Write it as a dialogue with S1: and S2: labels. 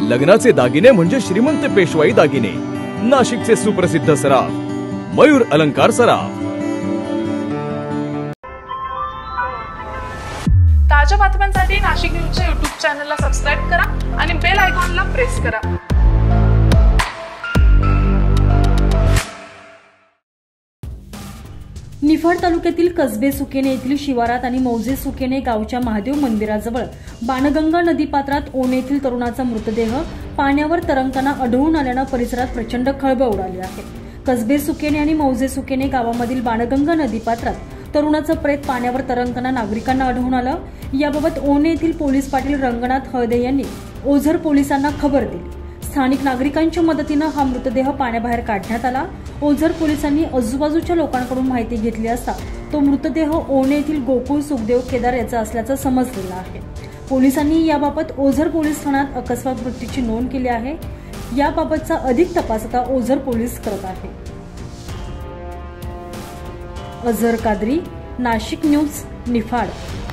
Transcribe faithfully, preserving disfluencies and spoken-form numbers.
S1: लग्नाचे दागिने म्हणजे श्रीमंत पेशवाई दागिने, नाशिकचे सुप्रसिद्ध सराफ मयूर अलंकार सराफ।
S2: ताज्या बातम्यांसाठी नाशिक न्यूजच्या यूट्यूब चॅनलला सबस्क्राइब करा आणि बेल आयकॉनला प्रेस करा।
S3: निफाड तालुक्यातील कसबे सुकेने येथील शिवारात आणि मौजे सुकेने गावच्या महादेव मंदिराजवळ बाणगंगा नदीपात्रात ओन येथील तरुणाचा मृतदेह पाण्यावर तरंगताना आढळून आल्याने परिसरात प्रचंड खळबळ उडाली आहे। कसबे सुकेने आणि मौजे सुकेने गावामधील बाणगंगा नदीपात्रात तरुणाचं प्रेत पाण्यावर तरंगताना नागरिकांना आढळून आलं। याबाबत ओन येथील पोलीस पाटील रंगनाथ हळदे यांनी ओझर पोलिसांना खबर दिली। स्थानिक नागरिकांच्या मदतीने हा मृतदेह पाण्याबाहेर काढण्यात आला। ओझर पोलिसांनी आजूबाजूच्या लोकांकडून माहिती घेतली असता तो मृतदेह ओने येथील गोकुळ सुखदेव केदार याचा असल्याचं समजलेलं आहे। पोलिसांनी याबाबत ओझर पोलीस ठाण्यात अकस्मात मृत्यूची नोंद केली आहे। याबाबतचा अधिक तपास आता ओझर पोलीस करत आहे। अझर कादरी, नाशिक न्यूज, निफाड।